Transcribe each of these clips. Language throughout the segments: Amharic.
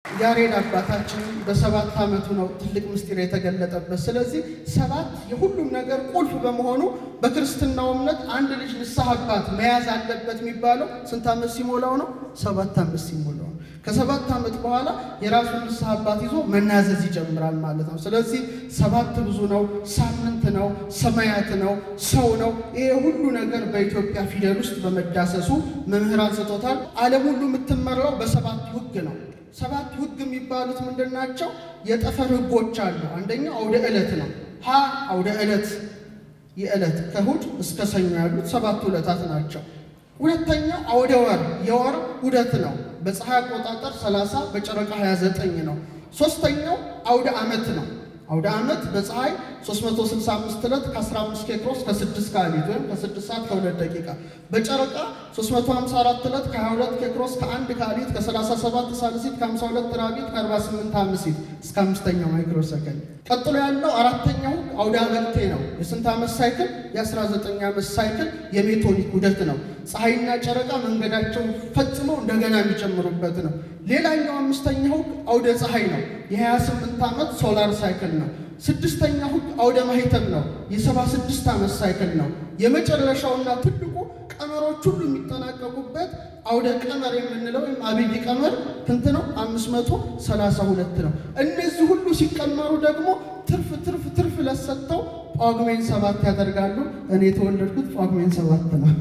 ያሬድ አባታችን በሰባት ዓመቱ ነው ትልቅ ምስጢር የተገለጠበት ስለዚህ ሰባት የሁሉም ነገር ቁልፍ በመሆኑ በክርስትናው እምነት አንድ ልጅ ንስሐ አባት መያዝ አለበት የሚባለው ስንት ዓመት ሲሞላው ነው 7 ዓመት ሲሞላው ከ7 ዓመት በኋላ የራሱን ንስሐ አባት ይዞ መናዘዝ ይጀምራል ማለት ነው ስለዚህ ሰባት ብዙ ነው ሳምንት ነው ሰማያት ነው ሰው ነው ይሄ ሁሉ ነገር በኢትዮጵያ ፊደል ውስጥ በመዳሰሱ መምህራን ሰጥቶታል ዓለም ሁሉ የምትመራው በሰባት ህግ ነው ሰባት ህግ የሚባሉት ምንድናቸው የጠፈር ህጎች አሉ አንደኛው አውደ ዕለት ነው ሀ አውደ ዕለት የዕለት ከሁድ እስከ ሰኞ ያሉት ሰባት ዕለታት ናቸው ሁለተኛው አውደ ወር የወር ዑደት ነው በፀሐይ አቆጣጠር 30 በጨረቃ 29 ነው ሶስተኛው አውደ ዓመት ነው አውደ ዓመት በፀሐይ 365 ዕለት ከ15 ኬክሮስ ከ6 ካሊት ወይም ከ6 ሰዓት ከ2 ደቂቃ በጨረቃ 354 ዕለት ከ22 ኬክሮስ ከ1 ካሊት ከ37 ሳልሲት ከ52 ራቢት ከ48 አምሲት እስከ 5ኛው ማይክሮ ሰከንድ ቀጥሎ ያለው አራተኛው አውደ ዓመት ነው የስንት ዓመት ሳይክል የ19 ዓመት ሳይክል የሜቶኒክ ዑደት ነው ፀሐይና ጨረቃ መንገዳቸው ፈጽመው እንደገና የሚጨምሩበት ነው ሌላኛው አምስተኛው አውደ ፀሐይ ነው የ28 ዓመት ሶላር ሳይክል ነው ስድስተኛው አውደ ማህተም ነው የ76 ዓመት ሳይክል ነው የመጨረሻውና ትልቁ ቀመሮች ሁሉ የሚጠናቀቁበት አውደ ቀመር የምንለው ወይም አብይ ቀመር ስንት ነው 532 ነው እነዚህ ሁሉ ሲቀመሩ ደግሞ ትርፍ ለሰጠው ጳጉሜን 7 ያደርጋሉ እኔ ተወለድኩት ጳጉሜን 7 ነው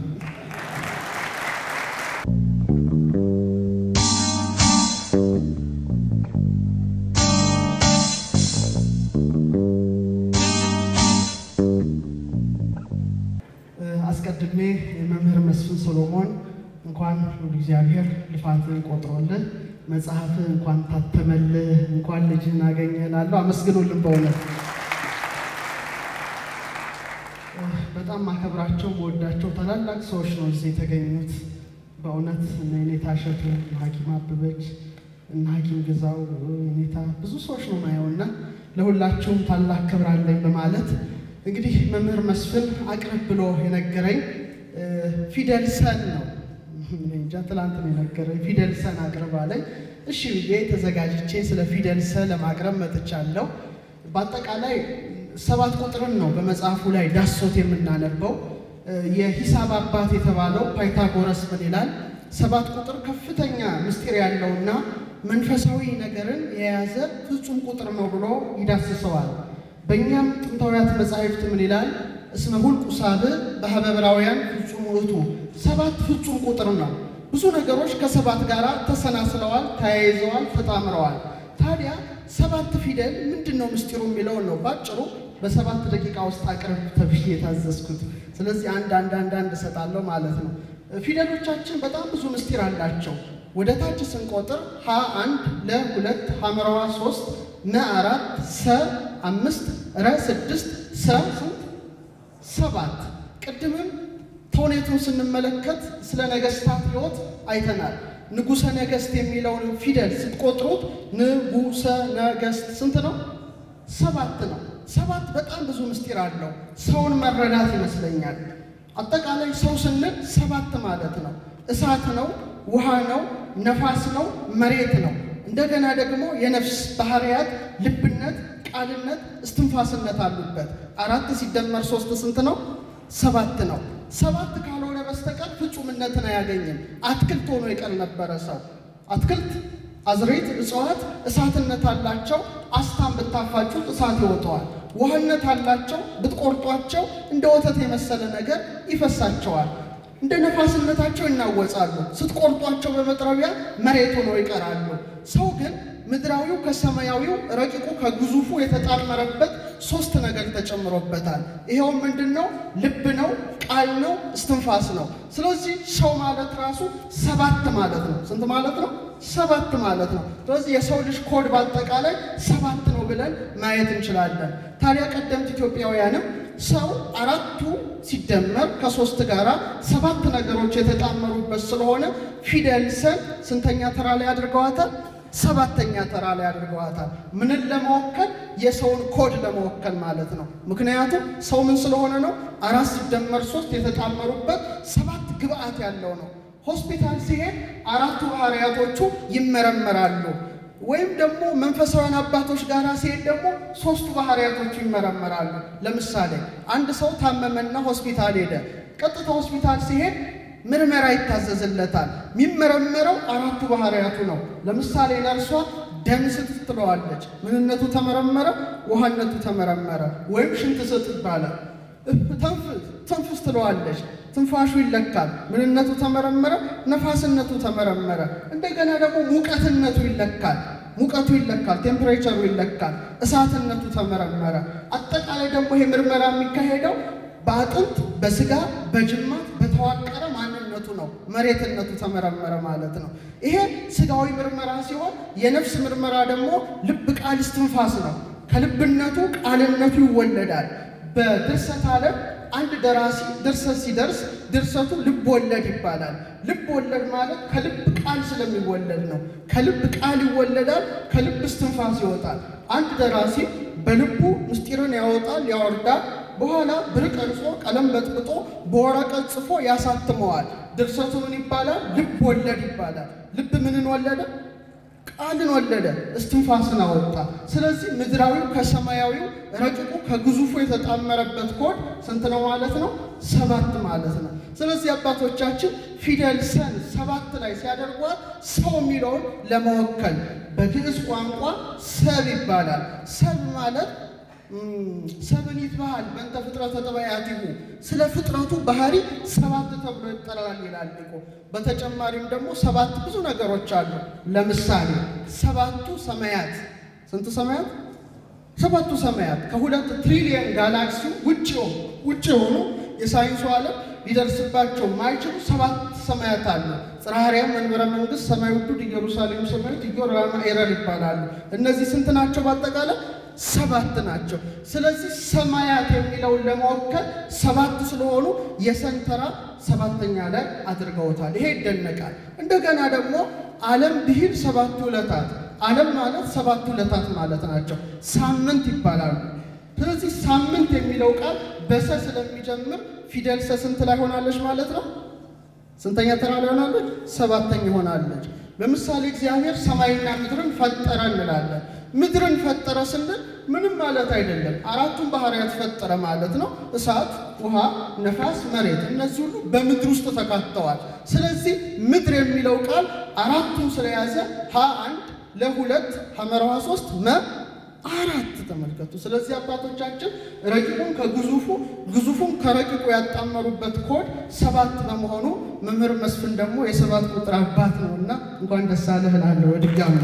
አስቀድሜ መምህር መስፍን ሶሎሞን እንኳን እግዚአብሔር ልፋትን ቆጥሮልህ መጽሐፍ እንኳን ታተመልህ እንኳን ልጅን አገኘላለው አመስግኑልን በእውነት በጣም ማከብራቸው ወዳቸው ታላላቅ ሰዎች ነው እዚህ የተገኙት በእውነት እኔ ታሸቱ ሐኪም አበበች እና ሐኪም ግዛው እኔታ ብዙ ሰዎች ነው ማየውና ለሁላችሁም ታላቅ ክብር አለኝ በማለት እንግዲህ መምህር መስፍን አቅርብ ብሎ የነገረኝ ፊደል ሰን ነው እንጃ ትላንት ነው የነገረኝ ፊደል ሰን አቅርብ አለኝ እሺ ብዬ ተዘጋጅቼ ስለ ፊደል ሰ ለማቅረብ መጥቻለሁ በአጠቃላይ ሰባት ቁጥርን ነው በመጽሐፉ ላይ ዳሶት የምናነበው የሂሳብ አባት የተባለው ፓይታጎረስ ምን ይላል ሰባት ቁጥር ከፍተኛ ምስጢር ያለውና መንፈሳዊ ነገርን የያዘ ፍጹም ቁጥር ነው ብሎ ይዳስሰዋል በእኛም ጥንታውያት መጻሕፍት ምን ይላል እስመ ሁልቁ ሳብዕ በሐበብራውያን ፍጹም ውእቱ ሰባት ፍጹም ቁጥር ነው ብዙ ነገሮች ከሰባት ጋራ ተሰናስለዋል ተያይዘዋል ተጣምረዋል ታዲያ ሰባት ፊደል ምንድነው ምስጢሩ የሚለው ነው ባጭሩ በ7 ደቂቃ ውስጥ አቅርብ ተብዬ የታዘዝኩት ስለዚህ አንድ ሰጣለሁ ማለት ነው ፊደሎቻችን በጣም ብዙ ምስጢር አላቸው ወደ ታች ስንቆጥር ሀ 1 ለ 2 ሐመራዋ 3 ነ 4 ሰ 5 ረ 6 ሰ 7 ቅድምም ተውኔቱን ስንመለከት ስለ ነገስታት ህይወት አይተናል ንጉሰ ነገስት የሚለውን ፊደል ስትቆጥሩት ንጉሰ ነገስት ስንት ነው 7 ነው 7 በጣም ብዙ ምስጢር አለው ሰውን መረዳት ይመስለኛል አጠቃላይ ሰው ስንል 7 ማለት ነው እሳት ነው ውሃ ነው ነፋስ ነው መሬት ነው እንደገና ደግሞ የነፍስ ባህሪያት ልብነት ቃልነት እስትንፋስነት አሉበት 4 ሲደመር 3 ስንት ነው 7 ነው 7 ካልሆነ በስተቀር ፍጹምነትን አያገኝም አትክልት ሆኖ ይቀር ነበር ሰው አትክልት አዝሬት እጽዋት እሳትነት አላቸው አስታም በታፋጩት እሳት ይወጣዋል ውሃነት አላቸው ብትቆርጧቸው እንደ ወተት የመሰለ ነገር ይፈሳቸዋል እንደ ነፋስነታቸው ይናወጻሉ ስትቆርጧቸው በመጥረቢያ መሬት ሆኖ ይቀራሉ ሰው ግን ምድራዊው ከሰማያዊው ረቂቁ ከግዙፉ የተጣመረበት ሶስት ነገር ተጨምሮበታል ይሄው ምንድነው ልብ ነው ቃል ነው እስትንፋስ ነው ስለዚህ ሰው ማለት ራሱ 7 ማለት ነው ስንት ማለት ነው 7 ማለት ነው ስለዚህ የሰው ልጅ ኮድ በአጠቃላይ 7 ነው ብለን ማየት እንችላለን ታዲያ ቀደምት ኢትዮጵያውያንም ሰው አራቱ ሲደመር ከ3 ጋራ 7 ነገሮች የተጣመሩበት ስለሆነ ፊደል ሰን ስንተኛ ተራ ላይ አድርገዋታል 7ኛ ተራ ላይ አድርገዋታል ምንን ለማወከል የሰውን ኮድ ለማወከል ማለት ነው ምክንያቱም ሰው ምን ስለሆነ ነው 4 ሲደመር 3 የተጣመሩበት 7 ግብአት ያለው ነው ሆስፒታል ሲሄድ አራቱ ባህሪያቶቹ ይመረመራሉ ወይም ደግሞ መንፈሳውያን አባቶች ጋራ ሲሄድ ደግሞ ሶስቱ ባህሪያቶች ይመረመራሉ ለምሳሌ አንድ ሰው ታመመና ሆስፒታል ሄደ ቀጥታ ሆስፒታል ሲሄድ ምርመራ ይታዘዝለታል የሚመረመረው አራቱ ባህሪያቱ ነው ለምሳሌ ነርሷ ደም ስትጥለዋለች ምንነቱ ተመረመረ ውሃነቱ ተመረመረ ወይም ሽንት ስትባላል ተንፍስ ትለዋለች ትንፋሹ ይለካል ምንነቱ ተመረመረ ነፋስነቱ ተመረመረ እንደገና ደግሞ ሙቀትነቱ ይለካል ቴምፕሬቸሩ ይለካል እሳትነቱ ተመረመረ አጠቃላይ ደግሞ ይሄ ምርመራ የሚካሄደው በአጥንት በስጋ በጅማት በተዋቀረ ማንነቱ ነው መሬትነቱ ተመረመረ ማለት ነው ይሄ ስጋዊ ምርመራ ሲሆን የነፍስ ምርመራ ደግሞ ልብ ቃል እስትንፋስ ነው ከልብነቱ ቃልነቱ ይወለዳል በድርሰት ዓለም አንድ ደራሲ ድርሰት ሲደርስ ድርሰቱ ልብ ወለድ ይባላል ልብ ወለድ ማለት ከልብ ቃል ስለሚወለድ ነው ከልብ ቃል ይወለዳል ከልብ እስትንፋስ ይወጣል አንድ ደራሲ በልቡ ምስጢርን ያወጣል ያወርዳል በኋላ ብር ቀርጾ ቀለም በጥብጦ በወረቀት ጽፎ ያሳትመዋል ድርሰቱ ምን ይባላል ልብ ወለድ ይባላል ልብ ምንን ወለደ ቃልን ወለደ እስትንፋስን አወጣ ስለዚህ ምድራዊው ከሰማያዊው ረቂቁ ከግዙፉ የተጣመረበት ኮድ ስንት ነው ማለት ነው 7 ማለት ነው ስለዚህ አባቶቻችን ፊደል ሰን 7 ላይ ሲያደርጓት ሰው የሚለውን ለመወከል በግዕዝ ቋንቋ ሰብ ይባላል ሰብ ማለት ሰብን ይባል በእንተ ፍጥረተ ተባያቲሁ ስለ ፍጥረቱ ባህሪ 7 ተብሎ ይጠራል ይላል እኮ በተጨማሪም ደግሞ 7 ብዙ ነገሮች አሉ ለምሳሌ 7ቱ ሰማያት ስንት ሰማያት 7ቱ ሰማያት ከ2 ትሪሊየን ጋላክሲ ውጪ ሆኖ የሳይንሱ ዓለም ሊደርስባቸው ማይችሉ 7 ሰማያት አሉ ጽራሪያም መንበረ መንግስት ሰማይ ውዱድ ኢየሩሳሌም ሰማያት ኢዮራማ ኤረር ይባላሉ እነዚህ ስንት ናቸው በአጠቃላይ 7 ናቸው ስለዚህ ሰማያት የሚለውን ለማወከል 7 ስለሆኑ የሰንተራ 7ኛ ላይ አድርገውታል ይሄ ይደነቃል እንደገና ደግሞ ዓለም ቢል 7 ዕለታት ዓለም ማለት 7 ዕለታት ማለት ናቸው ሳምንት ይባላሉ ስለዚህ ሳምንት የሚለው ቃል በሰ ስለሚጀምር ፊደል ሰ ስንት ላይ ሆናለች ማለት ነው ስንተኛ ተራ ላይ ሆናለች 7ኛ ሆናለች ለምሳሌ እግዚአብሔር ሰማይና ምድርን ፈጠረ እንላለን ምድርን ፈጠረ ስንል ምንም ማለት አይደለም አራቱን ባህሪያት ፈጠረ ማለት ነው እሳት ውሃ ነፋስ መሬት እነዚህ ሁሉ በምድር ውስጥ ተካተዋል ስለዚህ ምድር የሚለው ቃል አራቱን ስለያዘ ሀ1 ለ2 ሐመራዋ 3 4 ተመልከቱ ስለዚህ አባቶቻችን ረቂቁን ግዙፉን ከረቂቁ ያጣመሩበት ኮድ 7 በመሆኑ መምህር መስፍን ደግሞ የ7 ቁጥር አባት ነውና እንኳን ደስ አለህ እላለሁ ድጋሚ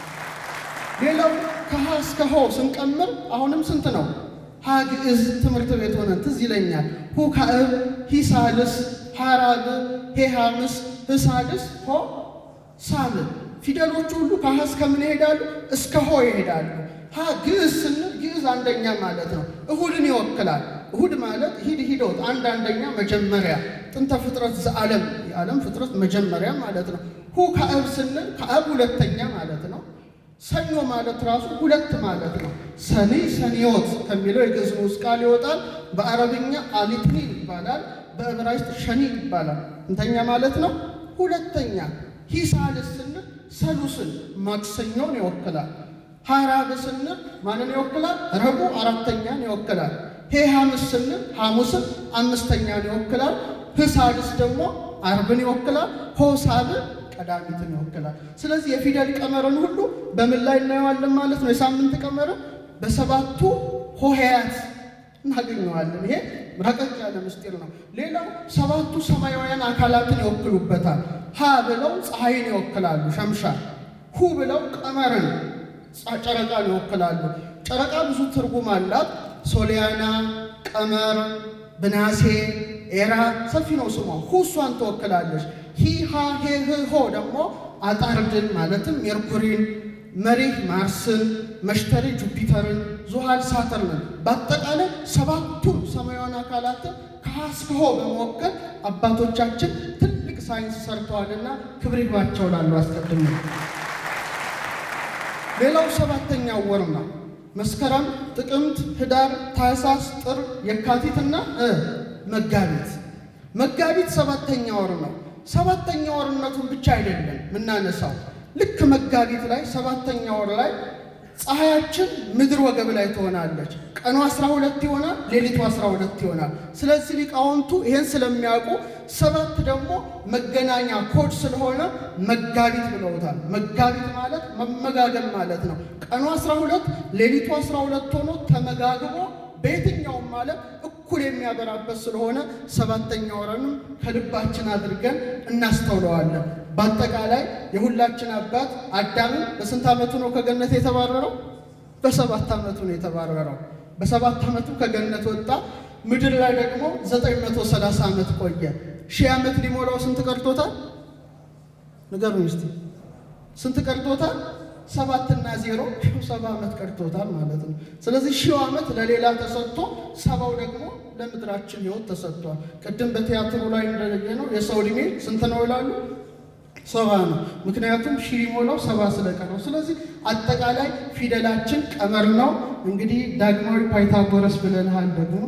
ሌላው ከሀ እስከ ሆ ስንቀምር አሁንም ስንት ነው ሀ ግዕዝ ትምህርት ቤት ሆነን ትዝ ይለኛል ሁ ካዕብ ሂ ሳልስ ሐራብ ሄ ሐምስ ህ ሳልስ ሆ ሳል ፊደሎቹ ሁሉ ከሀ እስከ ምን ይሄዳሉ እስከ ሆ ይሄዳሉ ሀ ግዕዝ ስንል ግዕዝ አንደኛ ማለት ነው እሁድን ይወክላል እሁድ ማለት ሂዶት አንደኛ መጀመሪያ ጥንተ ፍጥረት ዘዓለም የዓለም ፍጥረት መጀመሪያ ማለት ነው ሁ ካዕብ ስንል ካዕብ ሁለተኛ ማለት ነው ሰኞ ማለት ራሱ 2 ማለት ነው ሰኒዮት ከሚለው የግዕዝ ንዑስ ቃል ይወጣል በአረብኛ አሊትኒ ይባላል በዕብራይስጥ ሸኒ ይባላል እንተኛ ማለት ነው ሁለተኛ ሂሳልስ ስንል ሰሉስን ማክሰኞን ይወክላል ሐራብ ስንል ማንን ይወክላል ረቡዕ አራተኛን ይወክላል ሄ ሐምስ ስንል ሐሙስን አምስተኛን ይወክላል ህሳልስ ደግሞ አርብን ይወክላል ሆሳብ ቀዳሚትን ይወክላል ስለዚህ የፊደል ቀመርን ሁሉ በምን ላይ እናየዋለን ማለት ነው የሳምንት ቀመር በ7ቱ ሆሄያት እናገኘዋለን ይሄ ረቀቅ ያለ ምስጢር ነው ሌላው 7ቱ ሰማያውያን አካላትን ይወክሉበታል ሀ ብለው ፀሐይን ይወክላሉ ሸምሻ ሁ ብለው ቀመርን ጨረቃን ይወክላሉ ጨረቃ ብዙ ትርጉም አላት ሶሊያና ቀመር ብናሴ ኤራ ሰፊ ነው ስሟ ሁሷን ተወክላለች ሂ ሃ ሄ ሆ ደግሞ አጣርድን ማለትም ሜርኩሪን መሪህ ማርስን መሽተሪ ጁፒተርን ዙሃል ሳተርን በአጠቃላይ 7ቱ ሰማያውያን አካላትን ከሀስከ ሆ በመወከል አባቶቻችን ትልቅ ሳይንስ ሰርተዋልና ክብር ይግባቸው ላሉ አስቀድሞ ሌላው 7ኛው ወር ነው መስከረም ጥቅምት ህዳር ታኅሳስ ጥር የካቲትና መጋቢት 7ኛው ወር ነው 7ኛው ወርነቱን ብቻ አይደለም ምናነሳው ልክ መጋቢት ላይ 7ኛ ወር ላይ ፀሐያችን ምድር ወገብ ላይ ትሆናለች ቀኑ 12 ይሆናል ሌሊቱ 12 ይሆናል ስለዚህ ሊቃውንቱ ይሄን ስለሚያውቁ 7 ደግሞ መገናኛ ኮድ ስለሆነ መጋቢት ብለውታል መጋቢት ማለት መመጋገብ ማለት ነው ቀኑ 12 ሌሊቱ 12 ሆኖ ተመጋግቦ በየትኛውም ማለት እኩል የሚያበራበት ስለሆነ 7ኛ ወርንም ከልባችን አድርገን እናስተውለዋለን በአጠቃላይ የሁላችን አባት አዳም በስንት ዓመቱ ነው ከገነት የተባረረው በ7 ዓመቱ ነው የተባረረው በ7 ዓመቱ ከገነት ወጣ ምድር ላይ ደግሞ 930 ዓመት ቆየ ሺህ ዓመት ሊሞላው ስንት ቀርቶታል ንገሩኝ እስቲ ስንት ቀርቶታል 7 እና 0 7 ዓመት ቀርቶታል ማለት ነው ስለዚህ ሺህ ዓመት ለሌላ ተሰጥቶ 70 ደግሞ ለምድራችን ህይወት ተሰጥቷል ቅድም በቲያትሩ ላይ እንደለየነው የሰው ዕድሜ ስንት ነው ይላሉ 70 ነው ምክንያቱም ሺህ ሞላው 70 ስለቀረው ስለዚህ አጠቃላይ ፊደላችን ቀመር ነው እንግዲህ ዳግማዊ ፓይታጎረስ ብለናል ደግሞ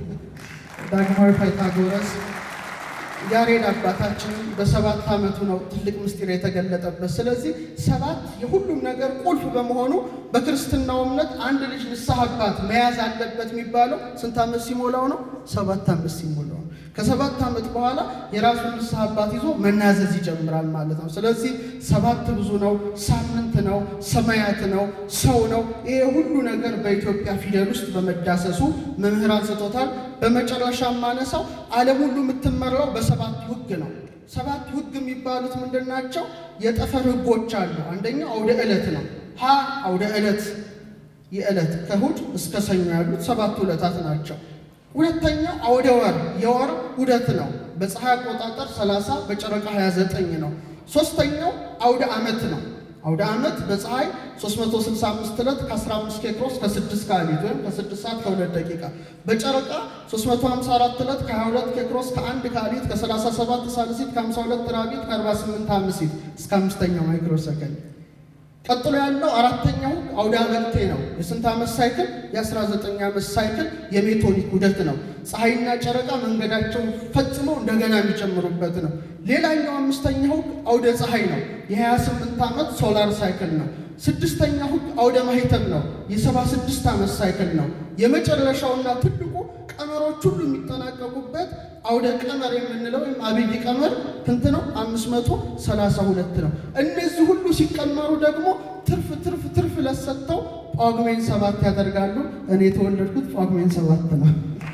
ዳግማዊ ፓይታጎረስ ያሬድ አባታችን በ7 ዓመቱ ነው ትልቅ ምስጢር የተገለጠበት ስለዚህ 7 የሁሉም ነገር ቁልፍ በመሆኑ በክርስትናው እምነት አንድ ልጅ ንስሐ አባት መያዝ አለበት የሚባለው ስንት ዓመት ሲሞላው ነው 7 ዓመት ሲሞላው ከ7 ዓመት በኋላ የራሱን ንስሐ አባት ይዞ መናዘዝ ይጀምራል ማለት ነው ስለዚህ 7 ብዙ ነው ሳምንት ነው ሰማያት ነው ሰው ነው ይሄ ሁሉ ነገር በኢትዮጵያ ፊደል ውስጥ በመዳሰሱ መምህራን ሰጥቶታል በመጨረሻ ማነሳው ዓለም ሁሉ የምትመራው በ7 ህግ ነው 7 ህግ የሚባሉት ምንድናቸው የጠፈር ህጎች አሉ አንደኛው አውደ ዕለት ነው ሀ አውደ ዕለት የዕለት ከእሑድ እስከ ሰኞ ያሉት 7 ዕለታት ናቸው ሁለተኛው አውደ ወር የወር ውደት ነው በፀሐይ አቆጣጠር 30 በጨረቃ 29 ነው ሶስተኛው አውደ ዓመት ነው አውደ ዓመት በፀሐይ 365 ዕለት ከ15 ኬክሮስ ከ6 ካሊት ወይም ከ6 ሰዓት ከ2 ደቂቃ በጨረቃ 354 ዕለት ከ22 ኬክሮስ ከ1 ካሊት ከ37 ሳልሲት ከ52 ራቢት ከ48 አምሲት እስከ 5ኛው ማይክሮ ሰከንድ ቀጥሎ ያለው አራተኛው አውደ ዓመት ነው የስንት ዓመት ሳይክል የ19 ዓመት ሳይክል የሜቶኒክ ውደት ነው ፀሐይና ጨረቃ መንገዳቸው ፈጽመው እንደገና የሚጨምሩበት ነው ሌላኛው አምስተኛው አውደ ፀሐይ ነው የ28 ዓመት ሶላር ሳይክል ነው ስድስተኛው አውደ ማህተም ነው የ76 ዓመት ሳይክል ነው የመጨረሻውና ትልቁ ቀመሮች ሁሉ የሚጠናቀቁበት አውደ ቀመር የምንለው ወይም አብይ ቀመር ስንት ነው 532 ነው እነዚህ ሁሉ ሲቀመሩ ደግሞ ትርፍ ለሰጠው ጳጉሜን 7 ያደርጋሉ እኔ ተወለድኩት ጳጉሜን 7 ነው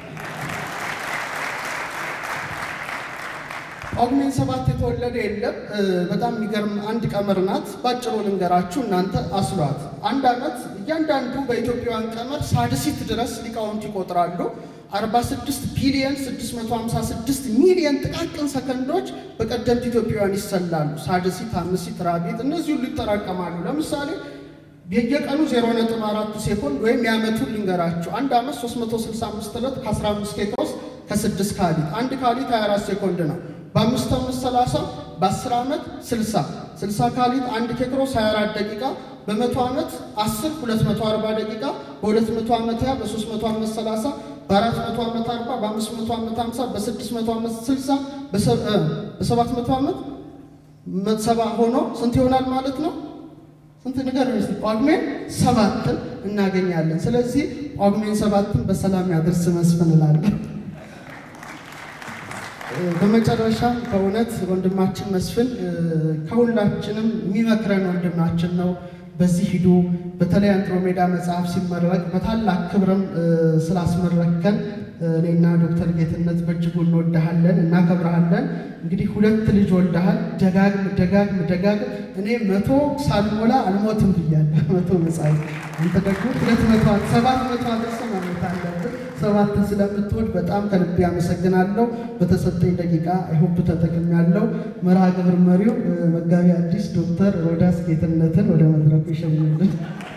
ጳጉሜን 7 የተወለደ የለም በጣም የሚገርም አንድ ቀመር ናት ባጭሩ ልንገራችሁ እናንተ አስሏት አንድ አመት እያንዳንዱ በኢትዮጵያውያን ቀመር ሳድሲት ድረስ ሊቃውንት ይቆጥራሉ 46 ቢሊዮን 656 ሚሊዮን ጥቃቅን ሰከንዶች በቀደምት ኢትዮጵያውያን ይሰላሉ ሳድሲት አምሲት ራቢት እነዚህ ሁሉ ይጠራቀማሉ ለምሳሌ በየቀኑ 0.4 ሴኮንድ ወይም ያመቱን ልንገራችሁ አንድ አመት 365 ዕለት ከ15 ኬክሮስ ከ6 ካሊት አንድ ካሊት 24 ሴኮንድ ነው በ5 ዓመት 30 በ10 ዓመት 60 ካሊት 1 ኬክሮስ 24 ደቂቃ በ100 ዓመት 10 240 ደቂቃ በ200 ዓመት ያ በ300 ዓመት 30 በ400 ዓመት 40 በ500 ዓመት 50 በ600 ዓመት 60 በ700 ዓመት 70 ሆኖ ስንት ይሆናል ማለት ነው ስንት ነገር ነው ጳጉሜን 7 እናገኛለን ስለዚህ ጳጉሜን 7 በሰላም ያድርስ መስፍን እላለሁ በመጨረሻ በእውነት ወንድማችን መስፍን ከሁላችንም የሚመክረን ወንድማችን ነው በዚህ ሂዱ በተለይ አንድሮሜዳ መጽሐፍ ሲመረቅ በታላቅ ክብርም ስላስመረከን እኔና ዶክተር ጌትነት በእጅጉ እንወድሃለን እናከብርሃለን እንግዲህ 2 ልጅ ወልደሃል ደጋግም እኔ 100 ሳልሞላ አልሞትም ብያለሁ 100 መጽሐፍ አንተ ደግሞ 200 700 አድርሰህ ማለት አለብህ 7 ስለምትወድ በጣም ከልብ ያመሰግናለሁ በተሰጠኝ ደቂቃ አይሆፕ ተጠቅሜያለሁ መርሃ ግብር መሪው መጋቢ ሐዲስ ዶክተር ሮዳስ ጌትነትን ወደ መድረኩ ይሸኙልን